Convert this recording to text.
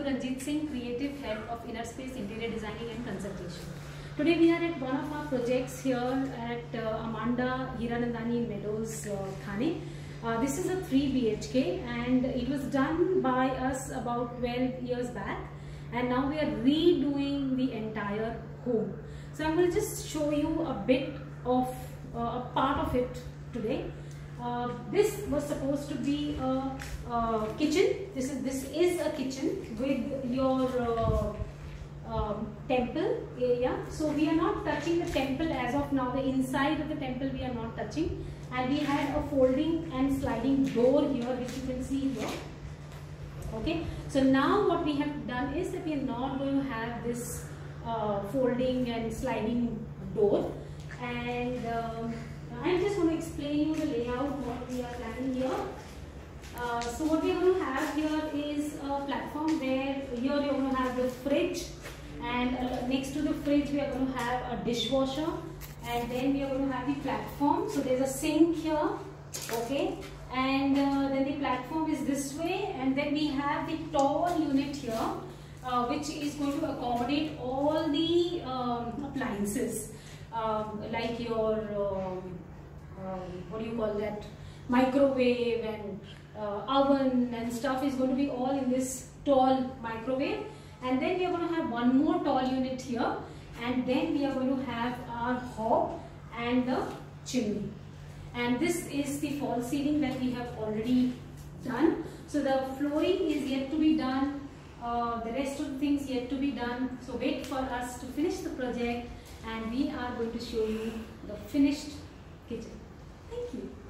Madhu Ranjit Singh, Creative Head of Inner Space Interior Designing and Consultation. Today we are at one of our projects here at Amanda Hiranandani Meadows, Thane. This is a 3 BHK and it was done by us about 12 years back, and now we are redoing the entire home. So I'm going to just show you a bit of a part of it today. This was supposed to be a kitchen. This is a kitchen with your temple area. So we are not touching the temple as of now. The inside of the temple we are not touching, and we had a folding and sliding door here, which you can see here. Okay, so now what we have done is that we are not going to have this folding and sliding door, and I'm just going to explain you the layout, what we are planning here. So what we are going to have here is a platform where here you are going to have the fridge, and next to the fridge we are going to have a dishwasher, and then we are going to have the platform. So there's a sink here, okay, and then the platform is this way, and then we have the tall unit here, which is going to accommodate all the appliances, like your what do you call that, microwave and oven and stuff is going to be all in this tall microwave. And then we are going to have one more tall unit here, and then we are going to have our hob and the chimney. And this is the false ceiling that we have already done. So the flooring is yet to be done, the rest of the things yet to be done. So wait for us to finish the project, and we are going to show you the finished kitchen. Thank you.